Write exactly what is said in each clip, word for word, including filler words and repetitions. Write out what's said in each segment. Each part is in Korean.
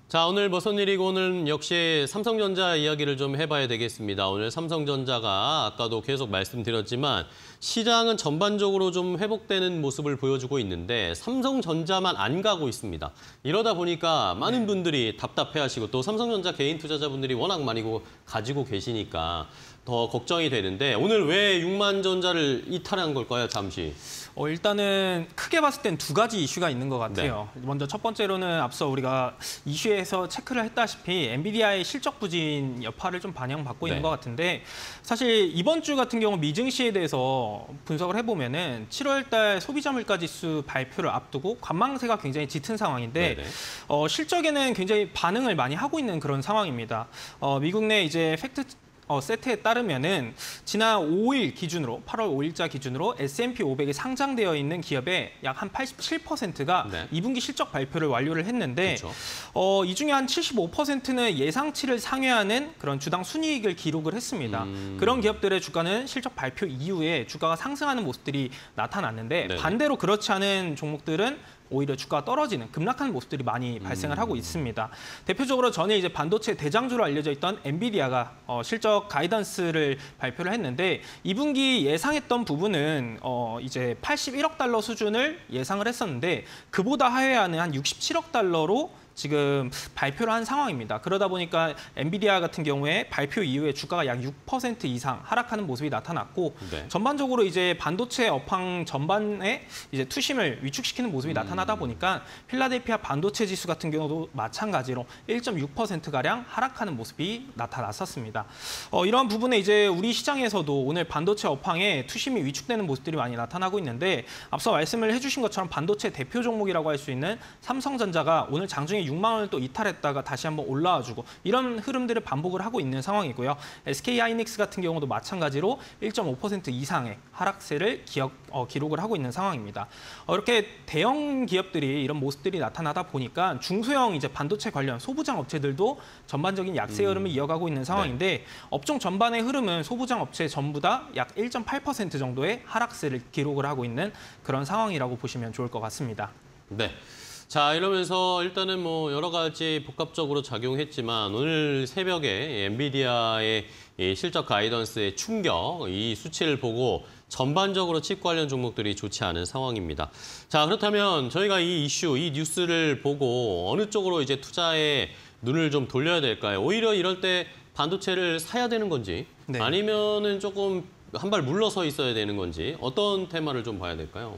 자, 오늘 무슨 일이고 오늘 역시 삼성전자 이야기를 좀 해봐야 되겠습니다. 오늘 삼성전자가 아까도 계속 말씀드렸지만 시장은 전반적으로 좀 회복되는 모습을 보여주고 있는데 삼성전자만 안 가고 있습니다. 이러다 보니까 많은 분들이 답답해하시고 또 삼성전자 개인 투자자분들이 워낙 많이 가지고 계시니까 더 걱정이 되는데 오늘 왜 육만 전자를 이탈한 걸까요, 잠시? 어, 일단은 크게 봤을 땐 두 가지 이슈가 있는 것 같아요. 네. 먼저 첫 번째로는 앞서 우리가 이슈에서 체크를 했다시피 엔비디아의 실적 부진 여파를 좀 반영받고 네. 있는 것 같은데 사실 이번 주 같은 경우 미증시에 대해서 분석을 해보면은 칠월 달 소비자 물가 지수 발표를 앞두고 관망세가 굉장히 짙은 상황인데 어, 실적에는 굉장히 반응을 많이 하고 있는 그런 상황입니다. 어, 미국 내 이제 팩트 어, 세트에 따르면은 지난 오 일 기준으로 팔월 오 일자 기준으로 에스 앤 피 오백에 상장되어 있는 기업의 약 한 팔십칠 퍼센트가 네. 이 분기 실적 발표를 완료를 했는데 그렇죠. 어, 이 중에 한 칠십오 퍼센트는 예상치를 상회하는 그런 주당 순이익을 기록을 했습니다. 음... 그런 기업들의 주가는 실적 발표 이후에 주가가 상승하는 모습들이 나타났는데 네네. 반대로 그렇지 않은 종목들은 오히려 주가가 떨어지는 급락하는 모습들이 많이 발생을 하고 있습니다. 대표적으로 전에 이제 반도체 대장주로 알려져 있던 엔비디아가 어, 실적 가이던스를 발표를 했는데 이 분기 예상했던 부분은 어, 이제 팔십일억 달러 수준을 예상을 했었는데 그보다 하회하는 한 육십칠억 달러로 지금 발표를 한 상황입니다. 그러다 보니까 엔비디아 같은 경우에 발표 이후에 주가가 약 육 퍼센트 이상 하락하는 모습이 나타났고 네. 전반적으로 이제 반도체 업황 전반에 이제 투심을 위축시키는 모습이 음. 나타나다 보니까 필라델피아 반도체 지수 같은 경우도 마찬가지로 일 점 육 퍼센트 가량 하락하는 모습이 나타났었습니다. 어, 이러한 부분에 이제 우리 시장에서도 오늘 반도체 업황에 투심이 위축되는 모습들이 많이 나타나고 있는데 앞서 말씀을 해주신 것처럼 반도체 대표 종목이라고 할 수 있는 삼성전자가 오늘 장중에 육만 원을 또 이탈했다가 다시 한번 올라와주고 이런 흐름들을 반복을 하고 있는 상황이고요. 에스케이하이닉스 같은 경우도 마찬가지로 일 점 오 퍼센트 이상의 하락세를 기억, 어, 기록을 하고 있는 상황입니다. 어, 이렇게 대형 기업들이 이런 모습들이 나타나다 보니까 중소형 이제 반도체 관련 소부장 업체들도 전반적인 약세 흐름을 음. 이어가고 있는 상황인데 네. 업종 전반의 흐름은 소부장 업체 전부 다 약 일 점 팔 퍼센트 정도의 하락세를 기록을 하고 있는 그런 상황이라고 보시면 좋을 것 같습니다. 네. 자, 이러면서 일단은 뭐 여러 가지 복합적으로 작용했지만 오늘 새벽에 엔비디아의 이 실적 가이던스의 충격, 이 수치를 보고 전반적으로 칩 관련 종목들이 좋지 않은 상황입니다. 자, 그렇다면 저희가 이 이슈, 이 뉴스를 보고 어느 쪽으로 이제 투자에 눈을 좀 돌려야 될까요? 오히려 이럴 때 반도체를 사야 되는 건지 네. 아니면은 조금 한 발 물러서 있어야 되는 건지 어떤 테마를 좀 봐야 될까요?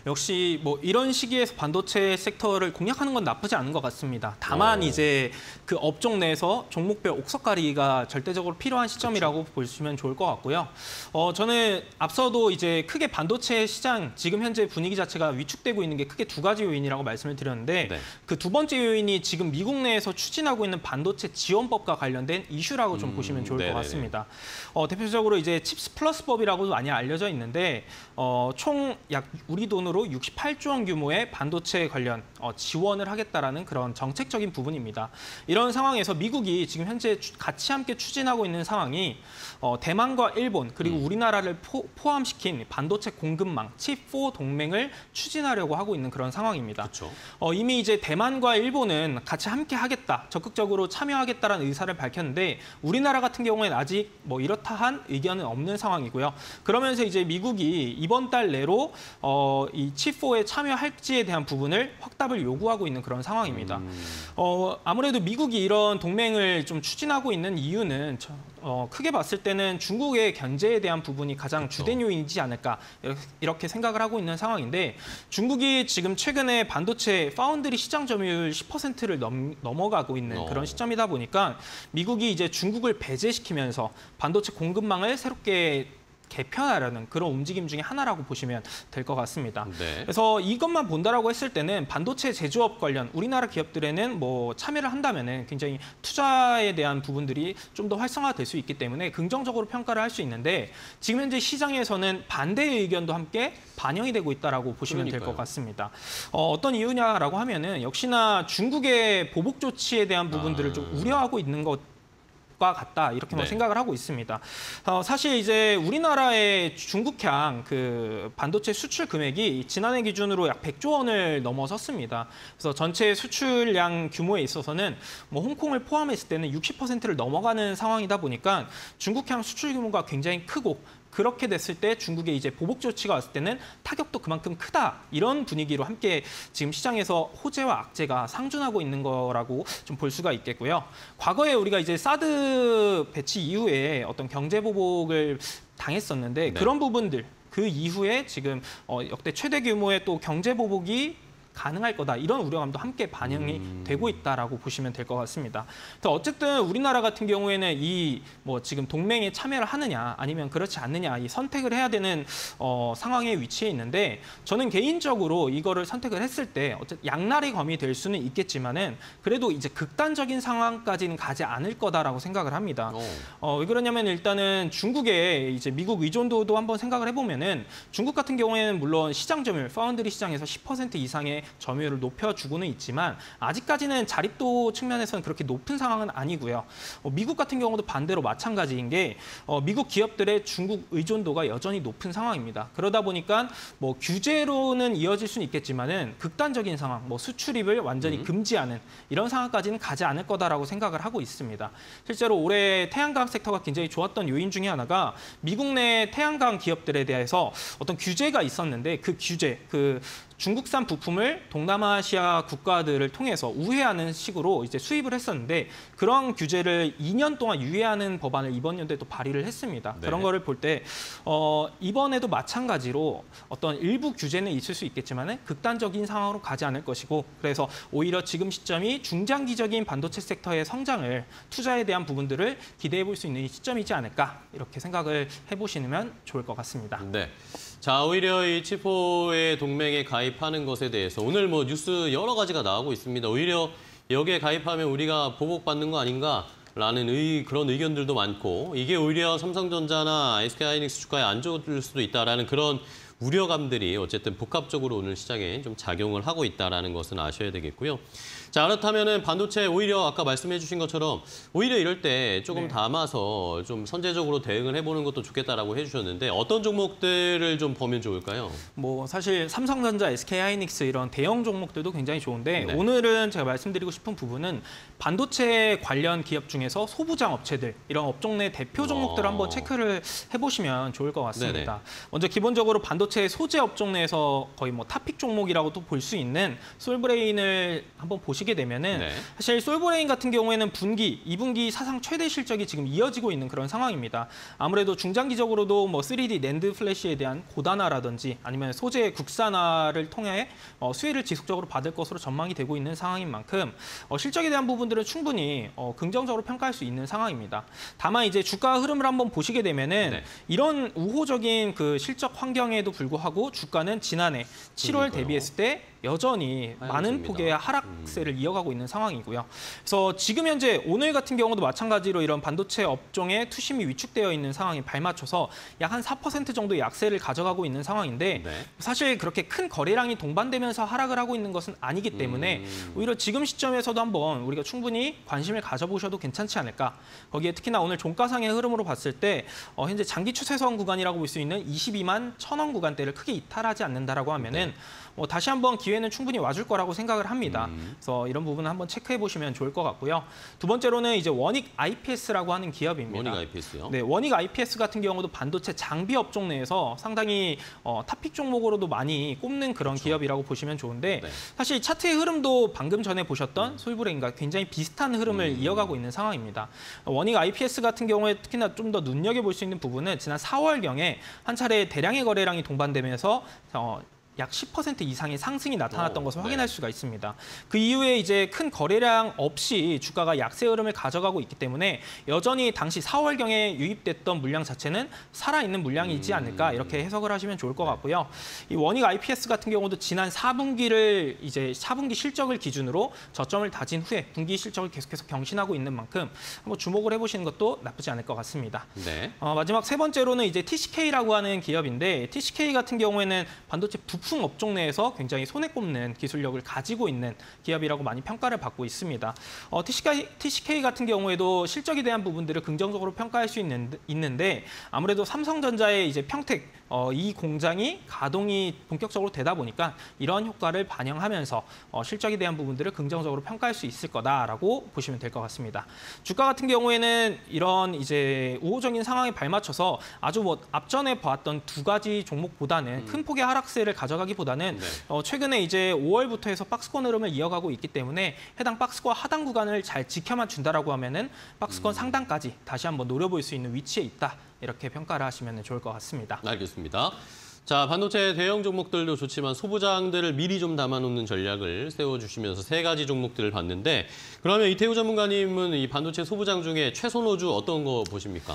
역시 뭐 이런 시기에서 반도체 섹터를 공략하는 건 나쁘지 않은 것 같습니다. 다만 오. 이제 그 업종 내에서 종목별 옥석가리가 절대적으로 필요한 시점이라고 그렇죠. 보시면 좋을 것 같고요. 어, 저는 앞서도 이제 크게 반도체 시장 지금 현재 분위기 자체가 위축되고 있는 게 크게 두 가지 요인이라고 말씀을 드렸는데 네. 그 두 번째 요인이 지금 미국 내에서 추진하고 있는 반도체 지원법과 관련된 이슈라고 좀 음, 보시면 좋을 네네네. 것 같습니다. 어, 대표적으로 이제 칩스 플러스 법이라고 많이 알려져 있는데 어, 총 약 우리 돈으로 육십팔조 원 규모의 반도체 관련 어, 지원을 하겠다라는 그런 정책적인 부분입니다. 이런 상황에서 미국이 지금 현재 추, 같이 함께 추진하고 있는 상황이 어, 대만과 일본 그리고 음. 우리나라를 포, 포함시킨 반도체 공급망 칩 사 동맹을 추진하려고 하고 있는 그런 상황입니다. 어, 이미 이제 대만과 일본은 같이 함께 하겠다, 적극적으로 참여하겠다라는 의사를 밝혔는데 우리나라 같은 경우에는 아직 뭐 이렇다 한 의견은 없는 상황이고요. 그러면서 이제 미국이 이번 달 내로 어, 이 칩 사에 참여할지에 대한 부분을 확답을 요구하고 있는 그런 상황입니다. 음. 어, 아무래도 미국이 이런 동맹을 좀 추진하고 있는 이유는 저, 어, 크게 봤을 때는 중국의 견제에 대한 부분이 가장 그렇죠. 주된 요인이지 않을까 이렇게 생각을 하고 있는 상황인데 중국이 지금 최근에 반도체 파운드리 시장 점유율 십 퍼센트를 넘, 넘어가고 있는 어. 그런 시점이다 보니까 미국이 이제 중국을 배제시키면서 반도체 공급망을 새롭게 개편하려는 그런 움직임 중에 하나라고 보시면 될 것 같습니다. 네. 그래서 이것만 본다라고 했을 때는 반도체 제조업 관련 우리나라 기업들에는 뭐 참여를 한다면은 굉장히 투자에 대한 부분들이 좀 더 활성화될 수 있기 때문에 긍정적으로 평가를 할 수 있는데 지금 현재 시장에서는 반대의 의견도 함께 반영이 되고 있다라고 보시면 될 것 같습니다. 어, 어떤 이유냐라고 하면은 역시나 중국의 보복 조치에 대한 부분들을 아... 좀 우려하고 있는 것. 것과 같다 이렇게 뭐 네. 생각을 하고 있습니다. 어, 사실 이제 우리나라의 중국향 그 반도체 수출 금액이 지난해 기준으로 약 백조 원을 넘어섰습니다. 그래서 전체 수출량 규모에 있어서는 뭐 홍콩을 포함했을 때는 육십 퍼센트를 넘어가는 상황이다 보니까 중국향 수출 규모가 굉장히 크고 그렇게 됐을 때 중국의 이제 보복 조치가 왔을 때는 타격도 그만큼 크다 이런 분위기로 함께 지금 시장에서 호재와 악재가 상존하고 있는 거라고 좀 볼 수가 있겠고요. 과거에 우리가 이제 사드 배치 이후에 어떤 경제 보복을 당했었는데 네. 그런 부분들 그 이후에 지금 어, 역대 최대 규모의 또 경제 보복이 가능할 거다 이런 우려감도 함께 반영이 음. 되고 있다라고 보시면 될 것 같습니다. 어쨌든 우리나라 같은 경우에는 이 뭐 지금 동맹에 참여를 하느냐 아니면 그렇지 않느냐 이 선택을 해야 되는 어, 상황에 위치해 있는데 저는 개인적으로 이거를 선택을 했을 때 어쨌든 양날의 검이 될 수는 있겠지만은 그래도 이제 극단적인 상황까지는 가지 않을 거다라고 생각을 합니다. 오. 어, 왜 그러냐면 일단은 중국의 이제 미국 의존도도 한번 생각을 해보면은 중국 같은 경우에는 물론 시장 점유율, 파운드리 시장에서 십 퍼센트 이상의 점유율을 높여주고는 있지만 아직까지는 자립도 측면에서는 그렇게 높은 상황은 아니고요. 어, 미국 같은 경우도 반대로 마찬가지인 게 어, 미국 기업들의 중국 의존도가 여전히 높은 상황입니다. 그러다 보니까 뭐 규제로는 이어질 수는 있겠지만은 극단적인 상황, 뭐 수출입을 완전히 음. 금지하는 이런 상황까지는 가지 않을 거다라고 생각을 하고 있습니다. 실제로 올해 태양광 섹터가 굉장히 좋았던 요인 중에 하나가 미국 내 태양광 기업들에 대해서 어떤 규제가 있었는데 그 규제, 그 중국산 부품을 동남아시아 국가들을 통해서 우회하는 식으로 이제 수입을 했었는데 그런 규제를 이 년 동안 유예하는 법안을 이번 연도에 또 발의를 했습니다. 네. 그런 거를 볼 때 어, 이번에도 마찬가지로 어떤 일부 규제는 있을 수 있겠지만 극단적인 상황으로 가지 않을 것이고 그래서 오히려 지금 시점이 중장기적인 반도체 섹터의 성장을 투자에 대한 부분들을 기대해 볼 수 있는 시점이지 않을까 이렇게 생각을 해보시면 좋을 것 같습니다. 네. 자, 오히려 이 치포의 동맹에 가입하는 것에 대해서 오늘 뭐 뉴스 여러 가지가 나오고 있습니다. 오히려 여기에 가입하면 우리가 보복받는 거 아닌가라는 의, 그런 의견들도 많고 이게 오히려 삼성전자나 에스케이하이닉스 주가에 안 좋을 수도 있다라는 그런 우려감들이 어쨌든 복합적으로 오늘 시장에 좀 작용을 하고 있다는 것은 아셔야 되겠고요. 자, 그렇다면은 반도체 오히려 아까 말씀해 주신 것처럼 오히려 이럴 때 조금 네. 담아서 좀 선제적으로 대응을 해보는 것도 좋겠다라고 해주셨는데 어떤 종목들을 좀 보면 좋을까요? 뭐 사실 삼성전자, 에스케이하이닉스 이런 대형 종목들도 굉장히 좋은데 네. 오늘은 제가 말씀드리고 싶은 부분은 반도체 관련 기업 중에서 소부장 업체들 이런 업종 내 대표 종목들을 어. 한번 체크를 해보시면 좋을 것 같습니다. 네네. 먼저 기본적으로 반도체 소재 업종 내에서 거의 뭐 탑픽 종목이라고도 볼 수 있는 솔브레인을 한번 보시게 되면은 네. 사실 솔브레인 같은 경우에는 분기, 이 분기 사상 최대 실적이 지금 이어지고 있는 그런 상황입니다. 아무래도 중장기적으로도 뭐 쓰리디 낸드 플래시에 대한 고단화라든지 아니면 소재 국산화를 통해 어, 수혜를 지속적으로 받을 것으로 전망이 되고 있는 상황인 만큼 어, 실적에 대한 부분들은 충분히 어, 긍정적으로 평가할 수 있는 상황입니다. 다만 이제 주가 흐름을 한번 보시게 되면은 네. 이런 우호적인 그 실적 환경에도 불구하고 주가는 지난해 칠월 그러니까요. 대비했을 때 여전히 많은 하향세입니다. 폭의 하락세를 이어가고 있는 상황이고요. 그래서 지금 현재 오늘 같은 경우도 마찬가지로 이런 반도체 업종에 투심이 위축되어 있는 상황에 발맞춰서 약 한 사 퍼센트 정도의 약세를 가져가고 있는 상황인데 네. 사실 그렇게 큰 거래량이 동반되면서 하락을 하고 있는 것은 아니기 때문에 음. 오히려 지금 시점에서도 한번 우리가 충분히 관심을 가져보셔도 괜찮지 않을까. 거기에 특히나 오늘 종가상의 흐름으로 봤을 때 어, 현재 장기 추세선 구간이라고 볼 수 있는 이십이만 천 원 구간대를 크게 이탈하지 않는다라고 하면은 네. 뭐 다시 한번 기회는 충분히 와줄 거라고 생각을 합니다. 음. 그래서 이런 부분은 한번 체크해 보시면 좋을 것 같고요. 두 번째로는 이제 원익 아이피에스라고 하는 기업입니다. 원익 아이피에스요? 네, 원익 아이피에스 같은 경우도 반도체 장비 업종 내에서 상당히 어, 탑픽 종목으로도 많이 꼽는 그런 그렇죠. 기업이라고 보시면 좋은데 네. 사실 차트의 흐름도 방금 전에 보셨던 솔브레인과 굉장히 비슷한 흐름을 음. 이어가고 있는 상황입니다. 원익 아이피에스 같은 경우에 특히나 좀 더 눈여겨볼 수 있는 부분은 지난 사월경에 한 차례 대량의 거래량이 동반되면서 어, 약 십 퍼센트 이상의 상승이 나타났던 오, 것을 네. 확인할 수가 있습니다. 그 이후에 이제 큰 거래량 없이 주가가 약세 흐름을 가져가고 있기 때문에 여전히 당시 사월경에 유입됐던 물량 자체는 살아있는 물량이지 음. 않을까 이렇게 해석을 하시면 좋을 것 같고요. 이 원익 아이피에스 같은 경우도 지난 사 분기를 이제 사 분기 실적을 기준으로 저점을 다진 후에 분기 실적을 계속해서 경신하고 있는 만큼 한번 주목을 해보시는 것도 나쁘지 않을 것 같습니다. 네. 어, 마지막 세 번째로는 이제 티씨케이라고 하는 기업인데 티씨케이 같은 경우에는 반도체 부 부품 업종 내에서 굉장히 손에 꼽는 기술력을 가지고 있는 기업이라고 많이 평가를 받고 있습니다. 어, 티씨케이, 티씨케이 같은 경우에도 실적에 대한 부분들을 긍정적으로 평가할 수 있는, 있는데 아무래도 삼성전자의 이제 평택 어, 이 공장이 가동이 본격적으로 되다 보니까 이런 효과를 반영하면서 어, 실적에 대한 부분들을 긍정적으로 평가할 수 있을 거다라고 보시면 될 것 같습니다. 주가 같은 경우에는 이런 이제 우호적인 상황에 발맞춰서 아주 뭐 앞전에 봤던 두 가지 종목보다는 음. 큰 폭의 하락세를 가져가기보다는 네. 어, 최근에 이제 오월부터 해서 박스권 흐름을 이어가고 있기 때문에 해당 박스권 하단 구간을 잘 지켜만 준다라고 하면은 박스권 음. 상단까지 다시 한번 노려볼 수 있는 위치에 있다. 이렇게 평가를 하시면 좋을 것 같습니다. 알겠습니다. 자, 반도체 대형 종목들도 좋지만 소부장들을 미리 좀 담아놓는 전략을 세워주시면서 세 가지 종목들을 봤는데 그러면 이태우 전문가님은 이 반도체 소부장 중에 최선호주 어떤 거 보십니까?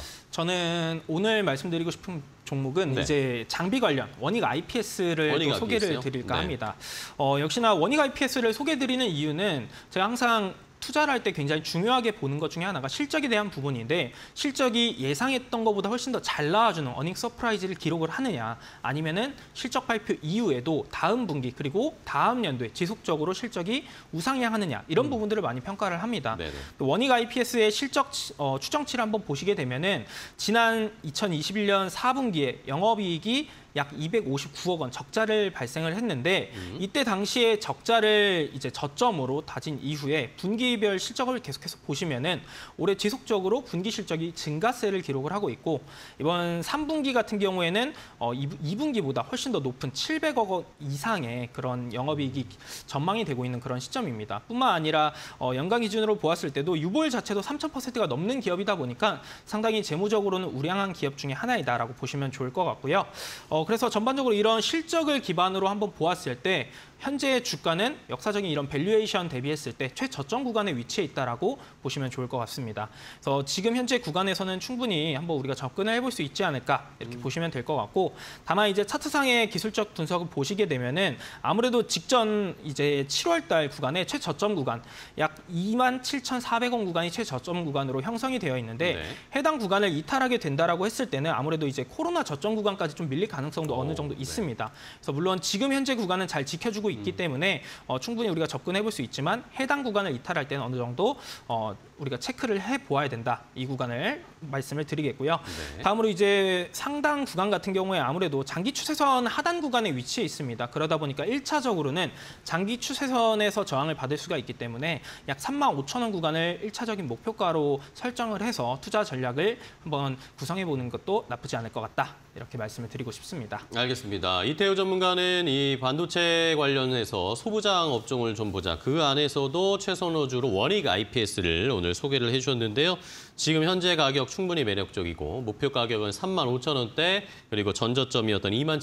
저는 오늘 말씀드리고 싶은 종목은 네. 이제 장비 관련 원익 아이피에스를 원익 또 소개를 아이피에스요? 드릴까 네. 합니다. 어, 역시나 원익 아이피에스를 소개드리는 이유는 제가 항상 투자를 할 때 굉장히 중요하게 보는 것 중에 하나가 실적에 대한 부분인데 실적이 예상했던 것보다 훨씬 더 잘 나와주는 어닝 서프라이즈를 기록을 하느냐 아니면은 실적 발표 이후에도 다음 분기 그리고 다음 연도에 지속적으로 실적이 우상향하느냐 이런 음. 부분들을 많이 평가를 합니다. 네네. 원익 아이피에스의 실적 어, 추정치를 한번 보시게 되면은 지난 이천이십일 년 사 분기에 영업이익이 약 이백오십구억 원 적자를 발생을 했는데 음. 이때 당시에 적자를 이제 저점으로 다진 이후에 분기별 실적을 계속해서 보시면은 올해 지속적으로 분기 실적이 증가세를 기록을 하고 있고 이번 삼 분기 같은 경우에는 어, 이 분기보다 훨씬 더 높은 칠백억 원 이상의 그런 영업이익이 전망이 되고 있는 그런 시점입니다. 뿐만 아니라 어, 연간 기준으로 보았을 때도 유보율 자체도 삼천 퍼센트가 넘는 기업이다 보니까 상당히 재무적으로는 우량한 기업 중에 하나이다라고 보시면 좋을 것 같고요. 어, 그래서 전반적으로 이런 실적을 기반으로 한번 보았을 때 현재의 주가는 역사적인 이런 밸류에이션 대비했을 때 최저점 구간에 위치해 있다라고 보시면 좋을 것 같습니다. 그래서 지금 현재 구간에서는 충분히 한번 우리가 접근을 해볼 수 있지 않을까 이렇게 음. 보시면 될 것 같고 다만 이제 차트상의 기술적 분석을 보시게 되면은 아무래도 직전 이제 칠월 달 구간에 최저점 구간 약 이만 칠천사백 원 구간이 최저점 구간으로 형성이 되어 있는데 네. 해당 구간을 이탈하게 된다라고 했을 때는 아무래도 이제 코로나 저점 구간까지 좀 밀릴 가능성도 오, 어느 정도 네. 있습니다. 그래서 물론 지금 현재 구간은 잘 지켜주고 있기 음. 때문에 어, 충분히 우리가 접근해 볼 수 있지만 해당 구간을 이탈할 때는 어느 정도 어, 우리가 체크를 해 보아야 된다. 이 구간을 말씀을 드리겠고요. 네. 다음으로 이제 상당 구간 같은 경우에 아무래도 장기 추세선 하단 구간에 위치해 있습니다. 그러다 보니까 일 차적으로는 장기 추세선에서 저항을 받을 수가 있기 때문에 약 삼만 오천 원 구간을 일 차적인 목표가로 설정을 해서 투자 전략을 한번 구성해 보는 것도 나쁘지 않을 것 같다. 이렇게 말씀을 드리고 싶습니다. 알겠습니다. 이태우 전문가는 이 반도체 관련해서 소부장 업종을 좀 보자. 그 안에서도 최선호주로 원익 아이피에스를 오늘 소개를 해주셨는데요. 지금 현재 가격 충분히 매력적이고 목표 가격은 삼만 오천 원대 그리고 전저점이었던 이만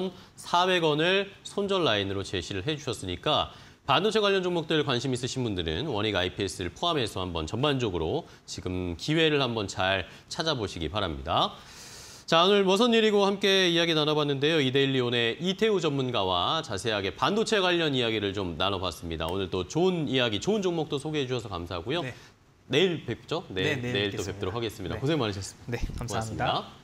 칠천사백 원을 손절 라인으로 제시를 해주셨으니까 반도체 관련 종목들 관심 있으신 분들은 원익 아이피에스를 포함해서 한번 전반적으로 지금 기회를 한번 잘 찾아보시기 바랍니다. 자, 오늘 무슨 일이고 함께 이야기 나눠봤는데요. 이데일리온의 이태우 전문가와 자세하게 반도체 관련 이야기를 좀 나눠봤습니다. 오늘 또 좋은 이야기, 좋은 종목도 소개해 주셔서 감사하고요. 네. 내일 뵙죠? 네, 네, 내일 내일 또 뵙겠습니다. 뵙도록 하겠습니다. 네. 고생 많으셨습니다. 네, 감사합니다. 고맙습니다.